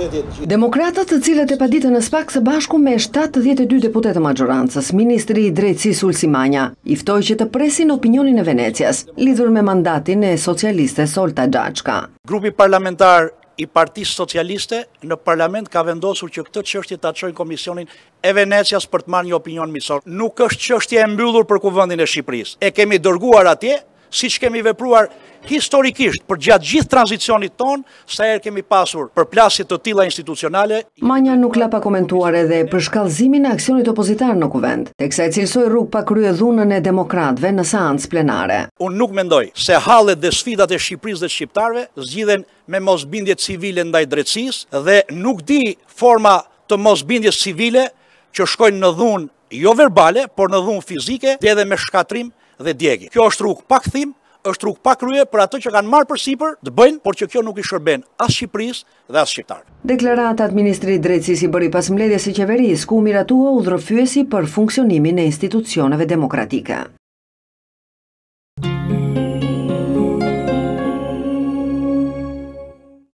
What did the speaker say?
Demokratët, të cilët e paditën në SPAK së bashku me 72 deputetë maggjorancës, ministri i drejtësisë Ulsi Manja i ftoi që të presin opinionin e Venecias, lidhur me mandatin e socialistes Olta Xhaçka. Grupi parlamentar i Partisë Socialiste në parlament ka vendosur që këtë çështje ta çojë Komisionin e Venecias për të marrë një opinion miqësor. Nuk është çështje e mbyllur për Kuvendin e Shqipërisë. E kemi dërguar atje, siç kemi vepruar historikisht për gjatë gjithë tranzicionit ton, sa herë kemi pasur përplasje të tilla institucionale. Manja nuk la pa komentuar edhe për shkallëzimin e aksionit opozitar në Kuvend, teksa e cilësoi rrugë pa krye dhunën e demokratëve në seancë plenare. Unë nuk mendoj se hallet dhe sfidat e Shqipërisë dhe shqiptarëve zgjidhen me mosbindje civile ndaj drejtësisë dhe nuk di forma të mosbindjes civile që shkojnë në dhunë jo verbale, por në dhunë fizike, dhe edhe me shkatrim dhe djegje. Kjo është rrugë pa kthim, është rrugë pa krye për ato që kanë marrë përsipër të bëjnë, por që kjo nuk i shërben as Shqipërisë dhe as shqiptarëve. Deklaratat ministri i drejtësisë i bëri pas mbledhjes së qeverisë, ku miratua udhërofyesi për funksionimin e institucioneve demokratike.